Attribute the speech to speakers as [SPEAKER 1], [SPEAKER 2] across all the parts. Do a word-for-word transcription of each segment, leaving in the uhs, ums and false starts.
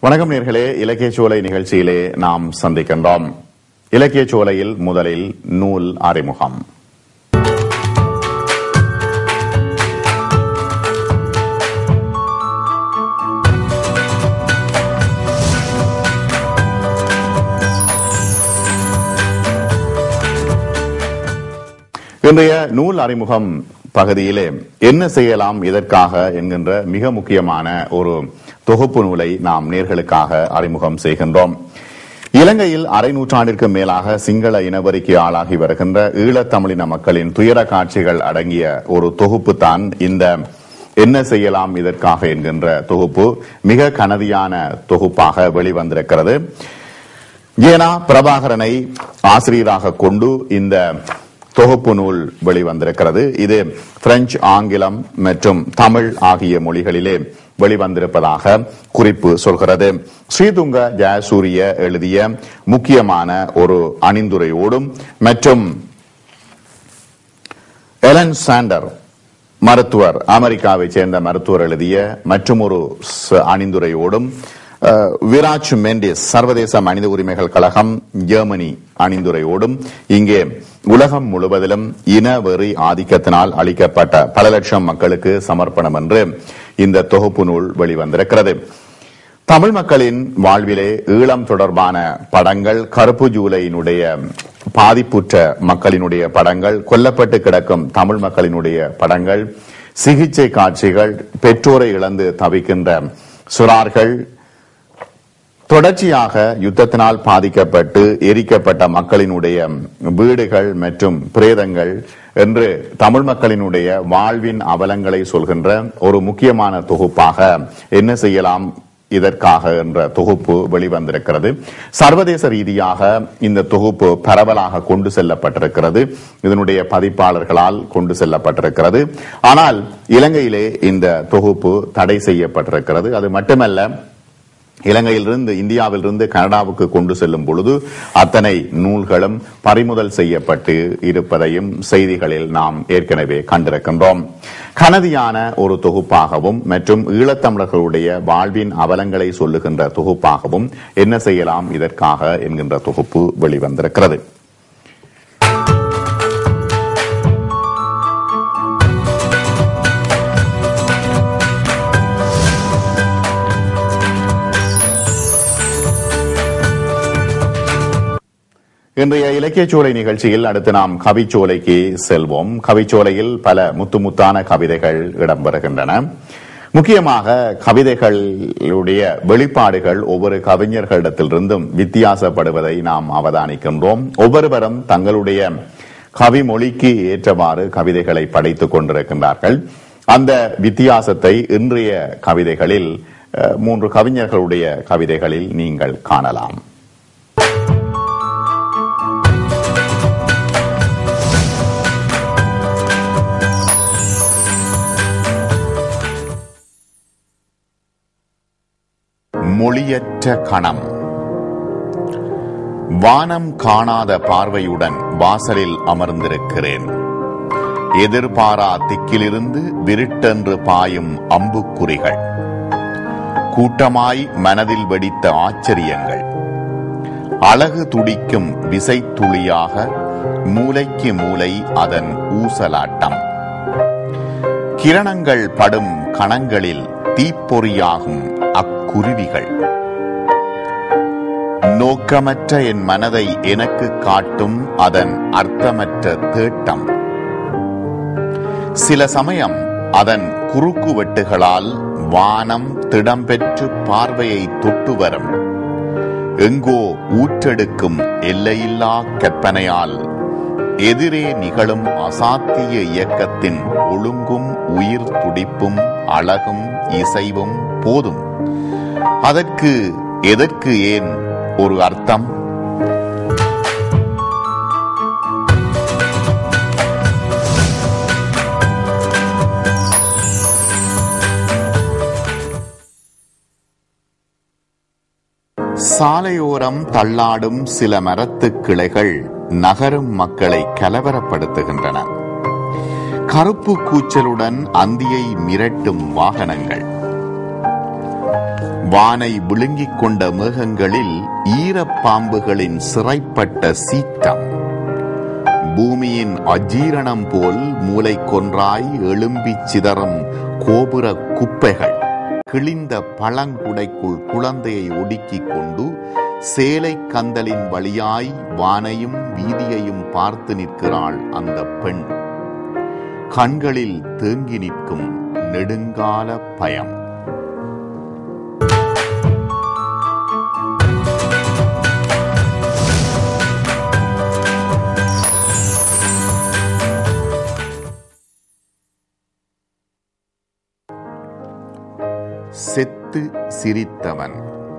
[SPEAKER 1] வணக்கம் நேர்களே, இலக்கிய சோலை நிகழ்ச்சியிலே நாம் சந்திக்கின்றோம். இலக்கிய சோலையில் முதலில் நூல் அறிமுகம். இன்றைய நூல் அறிமுகம் பகுதியிலே என்ன செய்யலாம் இதற்காக என்கின்ற மிக முக்கியமான ஒரு தொகுப்பு நூலை நாம் நேர்களுக்காக அறிமுகம் செய்கின்றோம். இலங்கையில் அரை நூற்றாண்டிற்கு மேலாக சிங்கள இனவரிக்கு ஆளாகி வருகின்ற ஈழத்தமிழின மக்களின் துயர காட்சிகள் அடங்கிய ஒரு தொகுப்பு தான் இந்த என்ன செய்யலாம் இதற்காக என்கின்ற தொகுப்பு. மிக கனதியான தொகுப்பாக வெளிவந்திருக்கிறது. ஏனா பிரபாகரனை ஆசிரியராக கொண்டு இந்த தொகுப்பு நூல் வெளிவந்திருக்கிறது. இது பிரெஞ்சு, ஆங்கிலம் மற்றும் தமிழ் ஆகிய மொழிகளிலே வெளிவந்திருப்பதாக குறிப்பு சொல்கிறது. ஸ்ரீதுங்க ஜெயசூரிய எழுதிய முக்கியமான ஒரு அணிந்துரையோடும் மற்றும் எலன் சாண்டர் மருத்துவர், அமெரிக்காவை சேர்ந்த மருத்துவர் எழுதிய மற்றும் ஒரு அணிந்துரையோடும், விராஜ் மெண்டிஸ் சர்வதேச மனித உரிமைகள் கழகம் ஜெர்மனி அணிந்துரையோடும் இங்கே உலகம் முழுவதிலும் இன வெறி ஆதிக்கத்தினால் அளிக்கப்பட்ட பல லட்சம் மக்களுக்கு சமர்ப்பணம் என்று இந்த தொகுப்பு நூல் வெளிவந்திருக்கிறது. தமிழ் மக்களின் வாழ்விலே ஈழம் தொடர்பான படங்கள், கருப்பு ஜூலையினுடைய பாதிப்புற்ற மக்களினுடைய படங்கள், கொல்லப்பட்டு கிடக்கும் தமிழ் மக்களினுடைய படங்கள், சிகிச்சை காட்சிகள், பெற்றோரை இழந்து தவிக்கின்ற சுறார்கள், தொடர்ச்சியாக யுத்தத்தினால் பாதிக்கப்பட்டு எரிக்கப்பட்ட மக்களினுடைய வீடுகள் மற்றும் பிரேதங்கள் என்று தமிழ் மக்களினுடைய வாழ்வின் அவலங்களை சொல்கின்ற ஒரு முக்கியமான தொகுப்பாக என்ன செய்யலாம் இதற்காக என்ற தொகுப்பு வெளிவந்திருக்கிறது. சர்வதேச ரீதியாக இந்த தொகுப்பு பரவலாக கொண்டு செல்லப்பட்டிருக்கிறது. இதனுடைய பதிப்பாளர்களால் கொண்டு செல்லப்பட்டிருக்கிறது. ஆனால் இலங்கையிலே இந்த தொகுப்பு தடை செய்யப்பட்டிருக்கிறது. அது மட்டுமல்ல, இலங்கையிலிருந்து இந்தியாவிலிருந்து கனடாவுக்கு கொண்டு செல்லும் பொழுது அத்தனை நூல்களும் பறிமுதல் செய்யப்பட்டு இருப்பதையும் செய்திகளில் நாம் ஏற்கனவே கண்டிருக்கின்றோம். கனதியான ஒரு தொகுப்பாகவும் மற்றும் ஈழத்தமிழர்களுடைய வாழ்வின் அவலங்களை சொல்லுகின்ற தொகுப்பாகவும் என்ன செய்யலாம் இதற்காக என்கின்ற தொகுப்பு வெளிவந்திருக்கிறது. இன்றைய இலக்கிய சோலை நிகழ்ச்சியில் அடுத்து நாம் கவிச்சோலைக்கு செல்வோம். கவிச்சோலையில் பல முத்து முத்தான கவிதைகள் இடம்பெறுகின்றன. முக்கியமாக கவிதைகளுடைய வெளிப்பாடுகள் ஒவ்வொரு கவிஞர்களிடத்திலிருந்தும் வித்தியாசப்படுவதை நாம் அவதானிக்கின்றோம். ஒவ்வொருவரும் தங்களுடைய கவிமொழிக்கு ஏற்றவாறு கவிதைகளை படைத்துக் கொண்டிருக்கின்றார்கள். அந்த வித்தியாசத்தை இன்றைய கவிதைகளில் மூன்று கவிஞர்களுடைய கவிதைகளில் நீங்கள் காணலாம். மொழியற்ற கணம். வானம் காணாத பார்வையுடன் வாசலில் அமர்ந்திருக்கிறேன். எதிர்பாரா திக்கிலிருந்து விருட்டென்று பாயும் அம்புக்குறிகள், கூட்டமாய் மனதில் வெடித்த ஆச்சரியங்கள், அழகு துடிக்கும் விசைத்துளியாக மூலைக்கு மூலை அதன் ஊசலாட்டம், கிரணங்கள் படும் கணங்களில் தீப்பொறியாகும் அக்குருவிகள், நோக்கமற்ற என் மனதை எனக்கு காட்டும் அதன் அர்த்தமற்ற தேட்டம், சில சமயம் அதன் குறுக்கு வெட்டுகளால் வானம் திடம்பெற்று பார்வையை தொட்டு வரும், எங்கோ ஊற்றெடுக்கும் எல்லையில்லா கற்பனையால் எதிரே நிகழும் அசாத்திய இயக்கத்தின் ஒழுங்கும் உயிர் துடிப்பும் அழகும் இசைவும் போதும். அதற்கு எதற்கு ஏன் ஒரு அர்த்தம்? சாலையோரம் தள்ளாடும் சில மரத்துக் கிளைகள் நகரும் மக்களை கலவரப்படுத்துகின்றன. கருப்பு கூச்சலுடன் அந்தியை மிரட்டும் வாகனங்கள், வானை விழுங்கிக் கொண்ட மேகங்களில் ஈரப்பாம்புகளின் சிறைப்பட்ட சீற்றம், பூமியின் அஜீரணம் போல் மூளை கொன்றாய் எழும்பிச் சிதறும் கோபுர குப்பைகள், கிழிந்த பழங்குடைக்குள் குழந்தையை ஒடுக்கிக் கொண்டு சேலை கந்தலின் வழியாய் வானையும் வீதியையும் பார்த்து நிற்கிறாள் அந்த பெண். கண்களில் தேங்கி நிற்கும் நெடுங்கால பயம். செத்து சிரித்தவன்.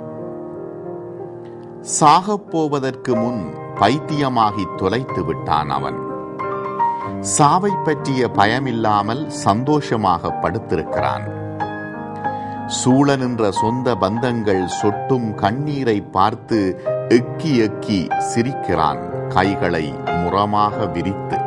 [SPEAKER 1] சாகப்போவதற்கு முன் பைத்தியமாகி தொலைத்து விட்டான் அவன். சாவை பற்றிய பயமில்லாமல் சந்தோஷமாக படுத்திருக்கிறான். சூழ நின்ற சொந்த பந்தங்கள் சொட்டும் கண்ணீரை பார்த்து எக்கி எக்கி சிரிக்கிறான், கைகளை முறமாக விரித்து.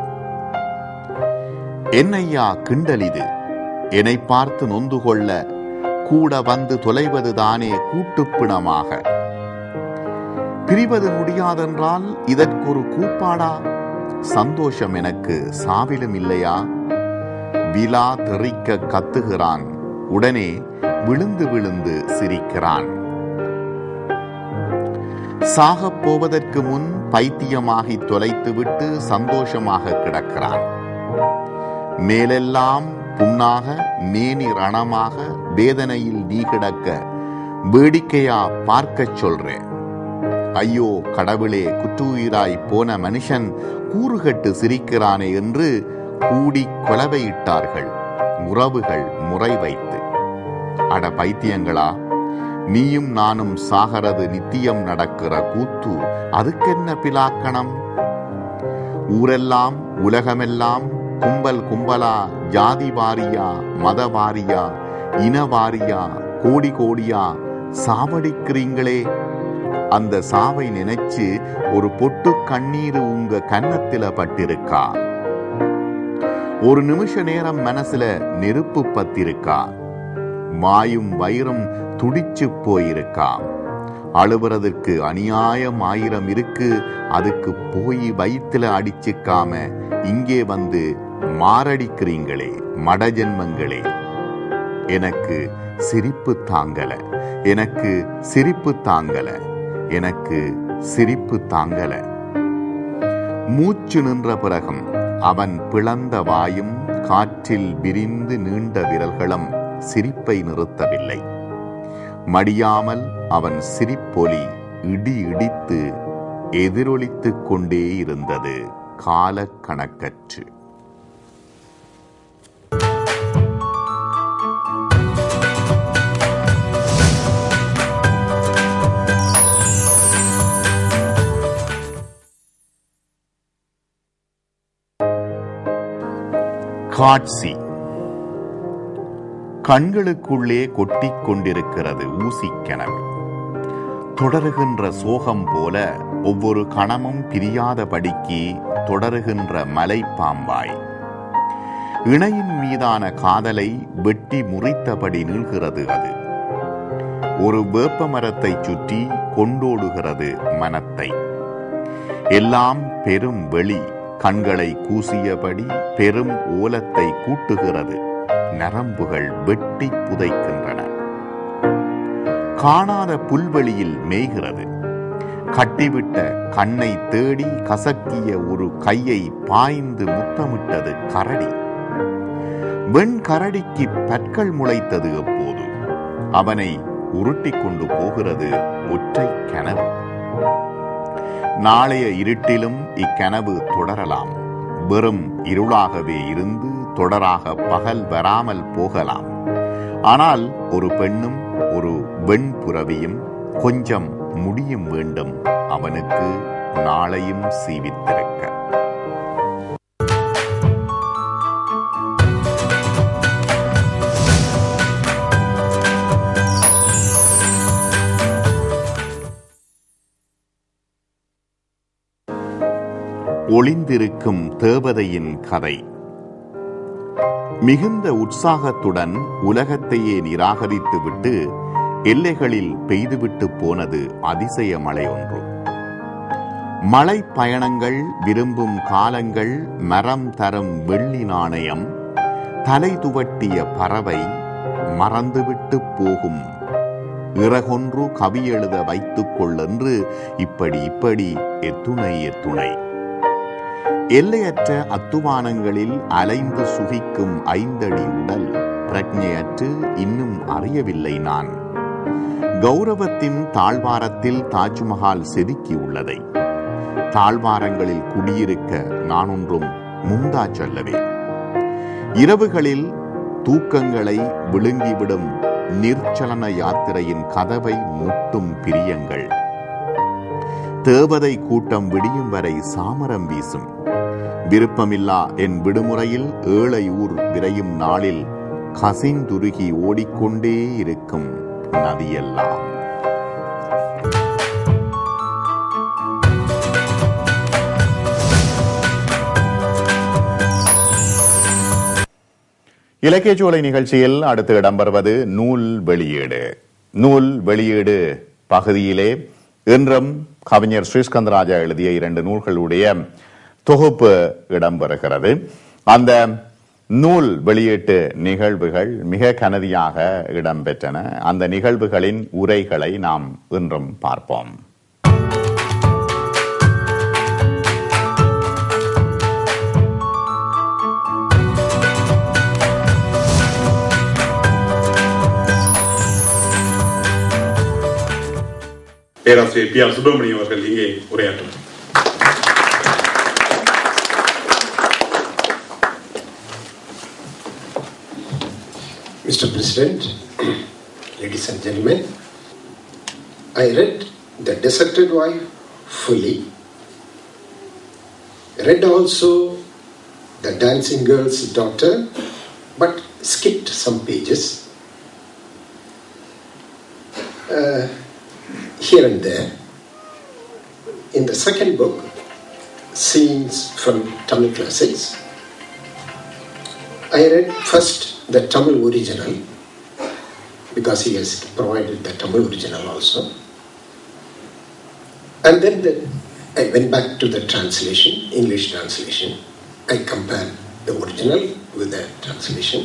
[SPEAKER 1] என்னையா கிண்டலிது, என்னை பார்த்து நொந்து கொள்ள கூட வந்து தொலைவதுதானே கூட்டுப்பிணமாக. பிரிவது முடியாதென்றால் இதற்கொரு கூப்பாடா? சந்தோஷம் எனக்கு சாவிலும் இல்லையா? விலா தெறிக்க கத்துகிறான், உடனே விழுந்து விழுந்து சிரிக்கிறான். சாகப் போவதற்கு முன் பைத்தியமாகி தொலைத்துவிட்டு சந்தோஷமாக கிடக்கிறான். மேலெல்லாம் புண்ணாக மேனி ரணமாக வேதனையில் நீ கிடக்க வேடிக்கையா பார்க்கச் சொல்றேன். ஐயோ கடவுளே, குற்றுயிராய் போன மனுஷன் கூறுகட்டு சிரிக்கிறானே என்று கூடி கொலவையிட்டார்கள் உறவுகள் முறை வைத்து. அட பைத்தியங்களா, நீயும் நானும் சாகரது நித்தியம் நடக்கிற கூத்து, அதுக்கென்ன பிலாக்கணம்? ஊரெல்லாம் உலகமெல்லாம் கும்பல் கும்பலா, ஜாதி வாரியா, மத வாரியா, இன வாரியா, கோடி கோடியா சாவடிக்கிறீங்களே. அந்த சாவை நினைச்சு ஒரு பொட்டு கண்ணீர் உங்க கன்னத்தில பட்டிருக்கா? ஒரு நிமிஷ நேரம் மனசுல நெருப்பு பத்திருக்கா? மாயும் வயிறும் துடிச்சு போயிருக்கா? அழுவுறதுக்கு அநியாயம் ஆயிரம் இருக்கு, அதுக்கு போய் வயிற்றுல அடிச்சுக்காம இங்கே வந்து மாரடிக்கிறீங்களே மடஜென்மங்களே. எனக்கு சிரிப்பு தாங்கல, எனக்கு சிரிப்பு தாங்கல, எனக்கு சிரிப்பு தாங்கல. மூச்சு நின்ற பிறகும் அவன் பிளந்த வாயும் காற்றில் விரிந்து நீண்ட விரல்களும் சிரிப்பை நிறுத்தவில்லை. மடியாமல் அவன் சிரிப்பொலி இடி இடித்து எதிரொலித்துக் கொண்டே இருந்தது காலக்கணக்கற்று. காட்சி கண்களுக்குள்ளே கொட்டிக் கொண்டிருக்கிறது ஊசி கனவு. தொடருகின்ற சோகம் போல ஒவ்வொரு கணமும் பிரியாதபடிக்கு தொடருகின்ற மலை பாம்பாய். இணையின் மீதான காதலை வெட்டி முறித்தபடி நீள்கிறது அது. ஒரு வேப்ப மரத்தை சுற்றி கொண்டோடுகிறது மனத்தை. எல்லாம் பெரும் வெளி கண்களை கூசியபடி பெரும் ஓலத்தை கூட்டுகிறது. நரம்புகள் வெட்டி புதைக்கின்றன. காணாத புல்வெளியில் மேய்கிறது. கட்டிவிட்ட கண்ணை தேடி கசக்கிய ஒரு கையை பாய்ந்து முத்தமிட்டது கரடி. வெண் கரடிக்கு பற்கள் முளைத்தது எப்போது? அவனை உருட்டி கொண்டு போகிறது ஒற்றை கனவு. நாளைய இருட்டிலும் இக்கனவு தொடரலாம். வெறும் இருளாகவே இருந்து தொடராக பகல் வராமல் போகலாம். ஆனால் ஒரு பெண்ணும் ஒரு வெண்புறவியும் கொஞ்சம் முடியும் வேண்டும் அவனுக்கு நாளையும் சீவித்திருக்க. ஒளிந்திருக்கும் தேவதையின் கதை. மிகுந்த உற்சாகத்துடன் உலகத்தையே நிராகரித்துவிட்டு எல்லைகளில் பெய்துவிட்டு போனது அதிசய மழை ஒன்று. மழை பயணங்கள் விரும்பும் காலங்கள் மரம் தரும் வெள்ளி நாணயம் தலை துவட்டிய பறவை மறந்துவிட்டு போகும் இறகொன்று கவி எழுத வைத்துக் கொள்ளென்று இப்படி இப்படி எத்துணை எத்துணை எல்லையற்ற அத்துவானங்களில் அலைந்து சுகிக்கும் ஐந்தடி உடல் பிரக்ஞையற்று இன்னும் அறியவில்லை நான். கௌரவத்தின் தாழ்வாரத்தில் தாஜ்மஹால் செதுக்கி உள்ளதை தாழ்வாரங்களில் குடியிருக்க நான் ஒன்றும் முந்தா சொல்லவே. இரவுகளில் தூக்கங்களை விழுங்கிவிடும் நிர்ச்சலன யாத்திரையின் கதவை முட்டும் பிரியங்கள். தேவதை கூட்டம் விடியும் வரை சாமரம் வீசும். விருப்பமில்லா என் விடுமுறையில் ஏழை ஊர் விரையும் நாளில் கசிந்துருகி ஓடிக்கொண்டே இருக்கும் நதியெல்லாம். இலக்கிய சோலை நிகழ்ச்சியில் அடுத்து இடம்பெறுவது நூல் வெளியீடு. நூல் வெளியீடு பகுதியிலே இன்றும் கவிஞர் ஸ்ரீஸ்கந்தராஜா எழுதிய இரண்டு நூல்களுடைய தொகுப்பு இடம்பெறுகிறது. அந்த நூல் வெளியீட்டு நிகழ்வுகள் மிக கனதியாக இடம்பெற்றன. அந்த நிகழ்வுகளின் உரைகளை நாம் இன்றும் பார்ப்போம்.
[SPEAKER 2] பேராசிரியர் பி ஆர் சுப்பிரமணியம் அவர்கள் இங்கே உரையாற்றும்.
[SPEAKER 3] Mister President, ladies and gentlemen, I read The Deserted Wife fully. Read also The Dancing Girl's Daughter, but skipped some pages. Uh, here and there. In the second book, Scenes from Tamil Classics, I read first the Tamil original, because he has provided the Tamil original also. And then the, I went back to the translation, English translation. I compared the original with the translation.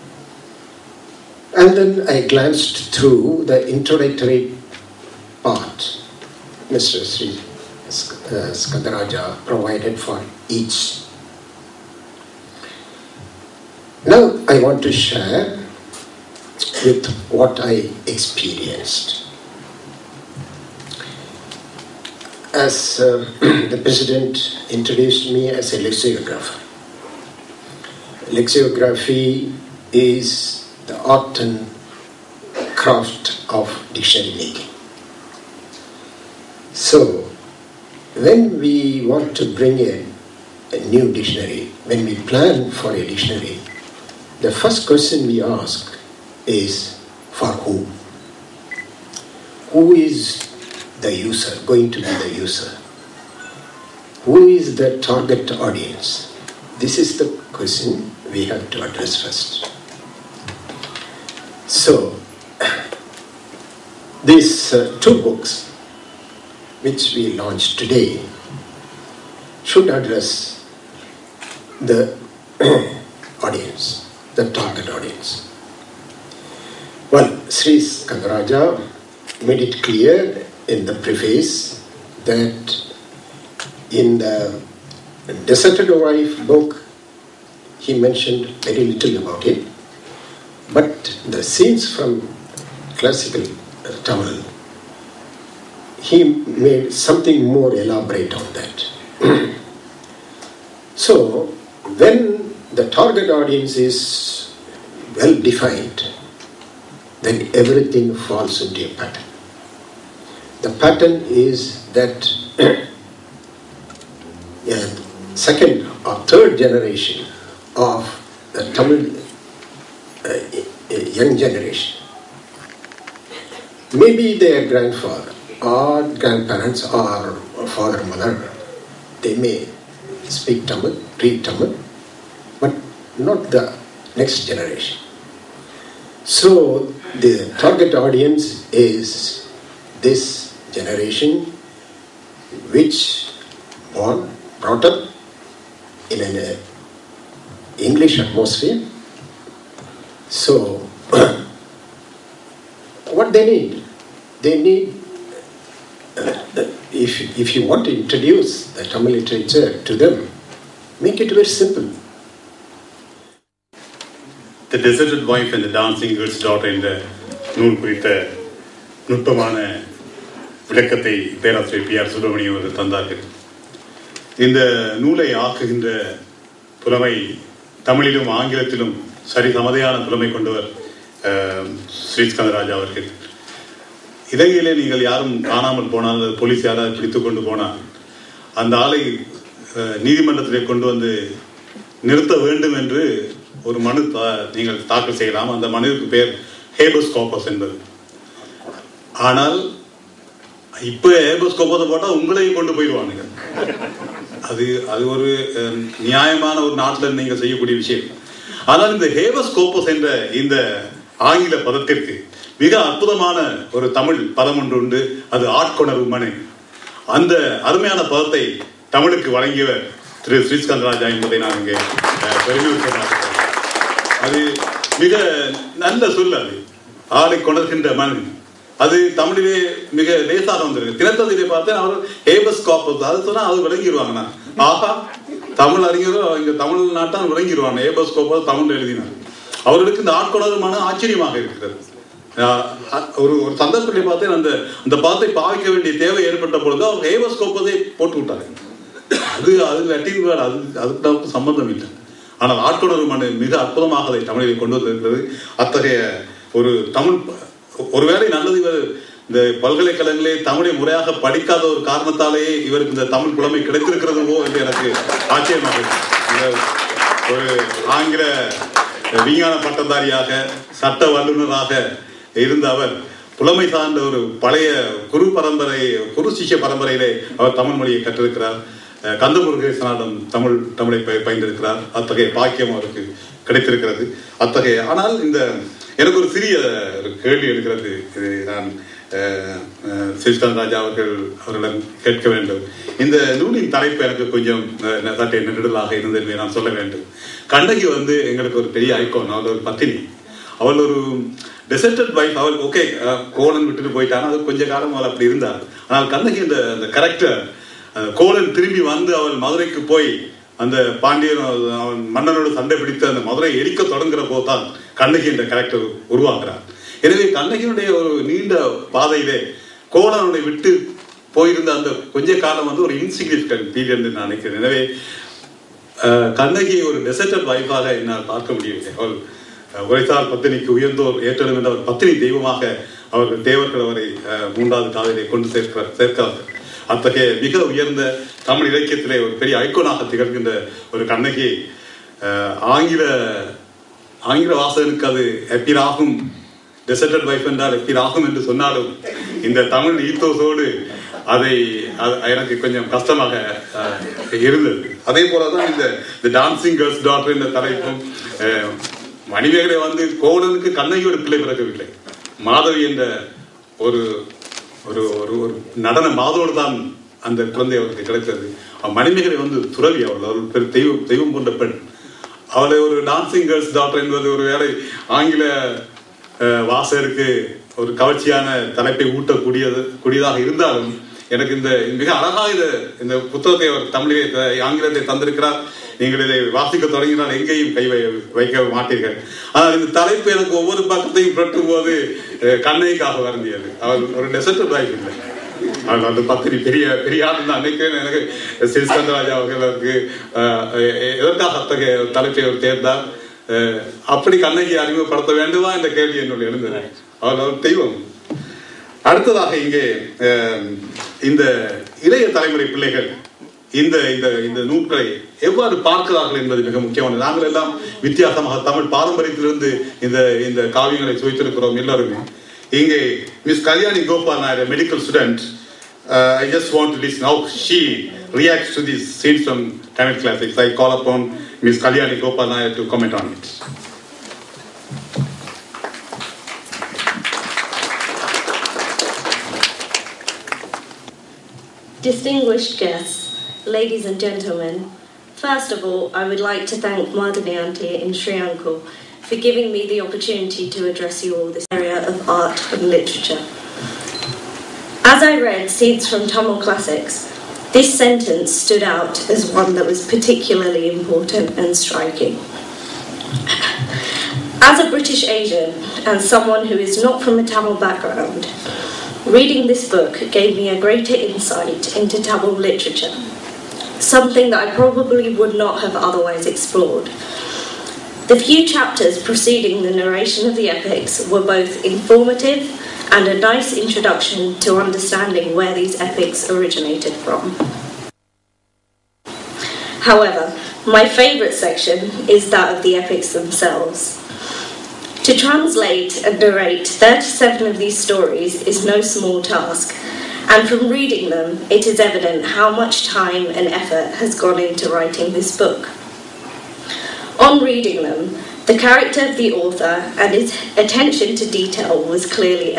[SPEAKER 3] And then I glanced through the introductory part Mister Sri Skandaraja provided for each. Now I want to share with what I experienced. As uh, the President introduced me as a lexicographer. Lexicography is the art and craft of dictionary making. So, when we want to bring a, a new dictionary, when we plan for a dictionary, the first question we ask is, for who? Who is the user, going to be the user? Who is the target audience? This is the question we have to address first. So, these uh, two books which we launched today should address the audience, the target audience. Well, Sri Skandaraja made it clear in the preface that in the Deserted Wife book he mentioned very little about it, but the scenes from classical Tamil, he made something more elaborate on that. So, when the target audience is well defined, then everything falls into a pattern. The pattern is that a second or third generation of the Tamil uh, young generation, maybe their grandfather or grandparents or father, mother, they may speak Tamil, read Tamil, but not the next generation. So the target audience is this generation which born, brought up in an uh, English atmosphere. So what they need? They need, uh, if, if you want to introduce the Tamil literature to them, make it very simple.
[SPEAKER 2] The Deserted Wife and the Dancing Girl's Daughter என்ற நூல் குறித்த நுட்பமான விளக்கத்தை பேராசிரியர் B R Subramaniam அவர்கள் தந்தார்கள். இந்த நூலை ஆக்குகின்ற புலமை தமிழிலும் ஆங்கிலத்திலும் சரி சமதையான புலமை கொண்டவர் ஸ்ரீஸ்கந்தராஜா அவர்கள். இலங்கையிலே நீங்கள் யாரும் காணாமல் போனால், போலீஸ் யாராவது பிடித்துக் கொண்டு போனால் அந்த ஆளை நீதிமன்றத்திலே கொண்டு வந்து நிறுத்த வேண்டும் என்று ஒரு மனு நீங்கள் தாக்கல் செய்யலாம். அந்த மனுவுக்கு பேர் ஹேபஸ் கார்பஸ் என்பது. ஆனால் இப்ப ஹேபஸ் கார்பஸ் போட்டால் உங்களையும் கொண்டு போயிடுவானுங்க. அது அது ஒரு நியாயமான ஒரு நாட்டில் நீங்க செய்யக்கூடிய விஷயம். ஆனால் இந்த ஹேபஸ் கார்பஸ் என்ற இந்த ஆங்கில பதத்திற்கு மிக அற்புதமான ஒரு தமிழ் பதம் ஒன்று உண்டு. அது ஆட்கொணர்வு மனு. அந்த அருமையான பதத்தை தமிழுக்கு வழங்கியவர் திரு ஸ்ரீஸ்கந்தராஜா என்பதை நான் இங்கே பெருமை. அது மிக நல்ல சொல். அது ஆளை கொணர்கின்ற மண். அது தமிழிலே மிக லேசாக வந்திருக்கு. தினத்ததிலே பார்த்தேன் அவர் ஹேபஸ் கார்பஸ் அது சொன்னா அது விளங்கிடுவாங்கண்ணா. ஆஹா, தமிழ் அறிஞரும் இங்க தமிழ் நாட்டான் விளங்கிடுவாங்க. ஹேபஸ் கார்பஸ் தமிழ் எழுதினார். அவர்களுக்கு இந்த ஆட்கொணர்வுமான ஆச்சரியமாக இருக்கிறது. ஒரு ஒரு சந்தர்ப்பத்தை பார்த்தேன், அந்த அந்த பதத்தை பாவிக்க வேண்டிய தேவை ஏற்பட்ட பொழுது அவர் ஹேபஸ் கார்பஸை போட்டு விட்டாரு. அது அது லட்டின் வேர்டு, அது அதுக்கு நமக்கு சம்பந்தம் இல்லை. ஆனால் ஆட்கொணர்வு மனு மிக அற்புதமாக அதை தமிழில் கொண்டு வந்திருக்கிறது. அத்தகைய ஒரு தமிழ், ஒருவேளை நல்லது இவர் இந்த பல்கலைக்கழகங்களே தமிழை முறையாக படிக்காத ஒரு காரணத்தாலேயே இவருக்கு இந்த தமிழ் புலமை கிடைத்திருக்கிறதுவோ என்று எனக்கு ஆச்சரியமாக இந்த ஒரு ஆங்கில விஞ்ஞான பட்டதாரியாக சட்ட வல்லுநராக இருந்த அவர் புலமை சார்ந்த ஒரு பழைய குரு பரம்பரை குரு சிஷ்ய பரம்பரையிலே அவர் தமிழ் மொழியை கற்றிருக்கிறார். கந்தமுருகேசனாரிடம் தமிழ் தமிழை பயின்றிருக்கிறார். அத்தகைய பாக்கியம் அவருக்கு கிடைத்திருக்கிறது. அத்தகைய ஆனால் இந்த எனக்கு ஒரு சிறிய ஒரு கேள்வி எழுகிறது. இது நான் ஸ்ரீஸ்கந்தராஜா அவர்கள் அவர்களிடம் கேட்க வேண்டும். இந்த நூலின் தலைப்பு எனக்கு கொஞ்சம் சற்றே நெருடலாக இருந்தது, நான் சொல்ல வேண்டும். கண்ணகி வந்து எங்களுக்கு ஒரு பெரிய ஐகான். அவள் ஒரு பத்தினி, அவள் ஒரு டெசர்டட் வைஃப். அவள் ஓகே கோலன் விட்டுட்டு போயிட்டானா, அது கொஞ்ச காலம் அவள் அப்படி இருந்தாள். ஆனால் கண்ணகி இந்த அந்த கரெக்டர் கோலன் திரும்பி வந்து அவள் மதுரைக்கு போய் அந்த பாண்டியன் அவன் மன்னனோடு சண்டை பிடித்து அந்த மதுரை எரிக்க தொடங்குற போதுதான் கண்ணகி என்ற கேரக்டர் உருவாகிறார். எனவே கண்ணகியினுடைய ஒரு நீண்ட பாதையிலே கோலனுடைய விட்டு போயிருந்த அந்த கொஞ்ச காலம் வந்து ஒரு இன்சிக்னிஃபிகன்ட் பீரியட் நான் நினைக்கிறேன். எனவே கண்ணகி ஒரு டெசர்டட் வைஃபாக என்னால் பார்க்க முடியவில்லை. அவள் உரைத்தால் பத்தினிக்கு உயர்ந்தோர் ஏற்றலும் என்ற ஒரு பத்தினி தெய்வமாக அவர்கள் தேவர்கள் அவரை மூன்றாவது காதலை கொண்டு சேர்க்கிறார் சேர்க்கிறார்கள். அத்தகைய மிக உயர்ந்த தமிழ் இலக்கியத்திலே ஒரு பெரிய ஐக்கோனாக திகழ்கின்ற ஒரு கண்ணகி ஆங்கில ஆங்கில வாசகனுக்கு அது எப்பிராகும், டெசர்டட் வைஃப் என்றால் எப்பிராகும் என்று சொன்னாலும் இந்த தமிழ் ஈத்தோஸோடு அதை எனக்கு கொஞ்சம் கஷ்டமாக இருந்தது. அதே போலதான் இந்த டான்சிங் கேர்ள்ஸ் டாட்டர் என்ற தலைப்பும் மணிமேகலை வந்து கோவலனுக்கு கண்ணகியோட பிள்ளை பிறக்கவில்லை, மாதவி என்ற ஒரு ஒரு ஒரு நடன மாதோடு தான் அந்த குழந்தை அவருக்கு கிடைத்தது. மணிமேகலை வந்து துறவி, அவள் அவள் பெரு தெய்வம் தெய்வம் போன்ற பெண். அவளை ஒரு டான்சிங் கேர்ள்ஸ் டாக்டர் என்பது ஒரு வேளை ஆங்கில வாசகருக்கு ஒரு கவர்ச்சியான தலைப்பை ஊட்டக்கூடியது கூடியதாக இருந்தாலும் எனக்கு இந்த மிக அழகாக இது இந்த புத்தகத்தை அவர் தமிழிலே ஆங்கிலத்தை தந்திருக்கிறார். நீங்கள் இதை வாசிக்க தொடங்கினால் எங்கேயும் கை வைக்க மாட்டீர்கள். ஆனால் இந்த தலைப்பு எனக்கு ஒவ்வொரு பக்கத்தையும் புரட்டும் போது கண்ணைக்காக வருந்தியது. அவர் ஒரு டெசர்ட் வைஃப் இல்லை, அவர் வந்து பத்திரி பெரிய பெரிய ஆள் தான் நினைக்கிறேன். எனக்கு ஸ்ரீஸ்கந்தராஜா அவர்களுக்கு எதற்காக அத்தகைய தலைப்பை அவர் தேர்ந்தார், அப்படி கண்ணகி அறிமுகப்படுத்த வேண்டுமா என்ற கேள்வி என்னுடைய எழுந்தது. அவர் அவர் தெய்வம். அடுத்ததாக இங்கே இந்த இளைய தலைமுறை பிள்ளைகள் இந்த இந்த நூல்களை எவ்வாறு பார்க்கிறார்கள் என்பது மிக முக்கியமானது. நாங்கள் எல்லாம் வித்தியாசமாக தமிழ் பாரம்பரியத்திலிருந்து இந்த இந்த காவியங்களை சுவைத்திருக்கிறோம் எல்லாருமே. இங்கே miss Kalyani Gopal Nair, medical student, I just want to listen how she reacts to these scenes from Tamil classics. I call upon Miss Kalyani Gopal Nair to comment on it.
[SPEAKER 4] Distinguished guests, ladies and gentlemen, first of all, I would like to thank Madhani Auntie in Sri Lanka for giving me the opportunity to address you all this area of art and literature. As I read Seeds from Tamil Classics, this sentence stood out as one that was particularly important and striking. As a British Asian and someone who is not from a Tamil background, reading this book gave me a greater insight into Tamil literature, something that I probably would not have otherwise explored. The few chapters preceding the narration of the epics were both informative and a nice introduction to understanding where these epics originated from. However, my favourite section is that of the epics themselves. To translate and narrate thirty-seven of these stories is no small task, and from reading them, it is evident how much time and effort has gone into writing this book. On reading them, the character of the author and his attention to detail was clearly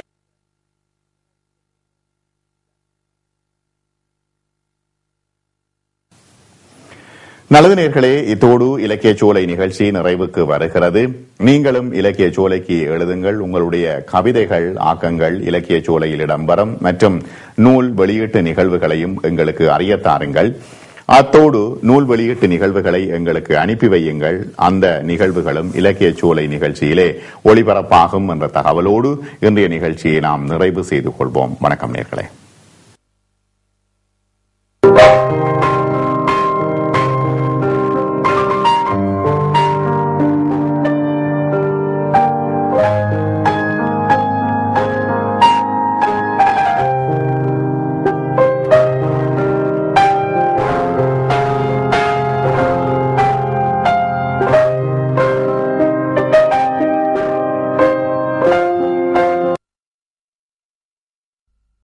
[SPEAKER 1] நல்லது நேயர்களே, இத்தோடு இலக்கிய சோலை நிகழ்ச்சி நிறைவுக்கு வருகிறது. நீங்களும் இலக்கிய சோலைக்கு எழுதுங்கள். உங்களுடைய கவிதைகள், ஆக்கங்கள் இலக்கிய சோலையில் இடம்பெறும் மற்றும் நூல் வெளியீட்டு நிகழ்வுகளையும் எங்களுக்கு அறியத்தாருங்கள். அத்தோடு நூல் வெளியீட்டு நிகழ்வுகளை எங்களுக்கு அனுப்பி வையுங்கள். அந்த நிகழ்வுகளும் இலக்கிய சோலை நிகழ்ச்சியிலே ஒளிபரப்பாகும் என்ற தகவலோடு இன்றைய நிகழ்ச்சியை நாம் நிறைவு செய்து கொள்வோம். வணக்கம் நேயர்களே.